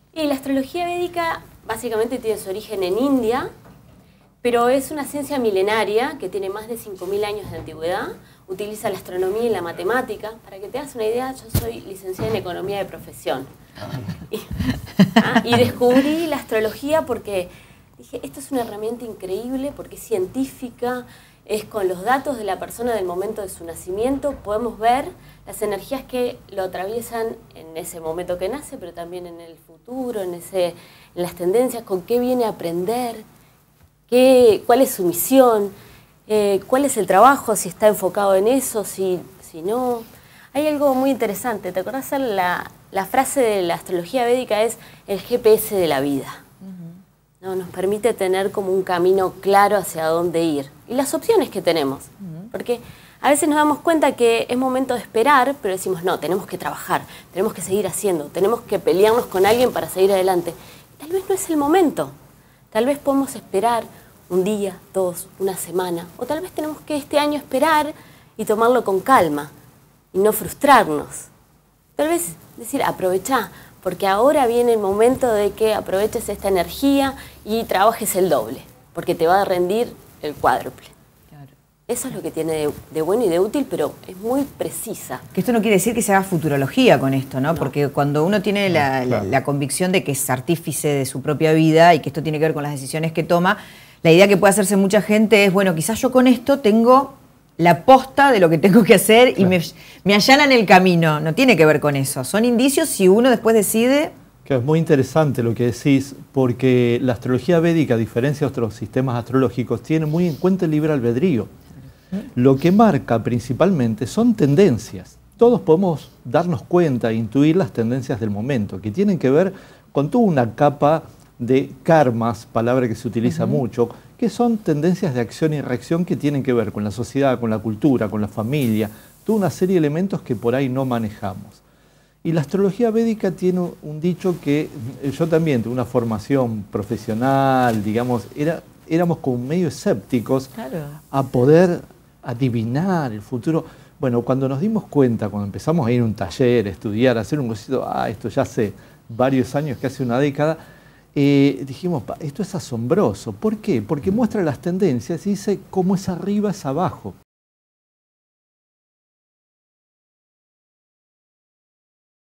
Y la astrología védica básicamente tiene su origen en India, pero es una ciencia milenaria que tiene más de 5.000 años de antigüedad. Utiliza la astronomía y la matemática. Para que te hagas una idea, yo soy licenciada en economía de profesión. Y descubrí la astrología porque dije, esto es una herramienta increíble porque es científica, es con los datos de la persona del momento de su nacimiento, podemos ver las energías que lo atraviesan en ese momento que nace, pero también en el futuro, en las tendencias, con qué viene a aprender, cuál es su misión, cuál es el trabajo, si está enfocado en eso, si no. Hay algo muy interesante, ¿te acordás? La frase de la astrología védica es el GPS de la vida. ¿No? Nos permite tener como un camino claro hacia dónde ir. Y las opciones que tenemos. Porque a veces nos damos cuenta que es momento de esperar, pero decimos, no, tenemos que trabajar, tenemos que seguir haciendo, tenemos que pelearnos con alguien para seguir adelante. Tal vez no es el momento. Tal vez podemos esperar un día, 2, una semana. O tal vez tenemos que este año esperar y tomarlo con calma y no frustrarnos. Tal vez decir, aprovechá, porque ahora viene el momento de que aproveches esta energía y trabajes el doble, porque te va a rendir el cuádruple. Claro. Eso es lo que tiene de bueno y de útil, pero es muy precisa. Que esto no quiere decir que se haga futurología con esto, ¿no? Porque cuando uno tiene la convicción de que es artífice de su propia vida y que esto tiene que ver con las decisiones que toma, la idea que puede hacerse mucha gente es, bueno, quizás yo con esto tengo la posta de lo que tengo que hacer y me allanan el camino. No tiene que ver con eso. Son indicios si uno después decide... Claro, es muy interesante lo que decís, porque la astrología védica, a diferencia de otros sistemas astrológicos, tiene muy en cuenta el libre albedrío. Lo que marca principalmente son tendencias. Todos podemos darnos cuenta e intuir las tendencias del momento, que tienen que ver con toda una capa de karmas, palabra que se utiliza mucho, que son tendencias de acción y reacción que tienen que ver con la sociedad, con la cultura, con la familia, toda una serie de elementos que por ahí no manejamos. Y la astrología védica tiene un dicho que yo también tuve una formación profesional, digamos, éramos como medio escépticos a poder adivinar el futuro. Bueno, cuando nos dimos cuenta, cuando empezamos a ir a un taller, a estudiar, a hacer un cosito, esto ya hace varios años, casi una década, dijimos, esto es asombroso. ¿Por qué? Porque muestra las tendencias y dice cómo es arriba es abajo.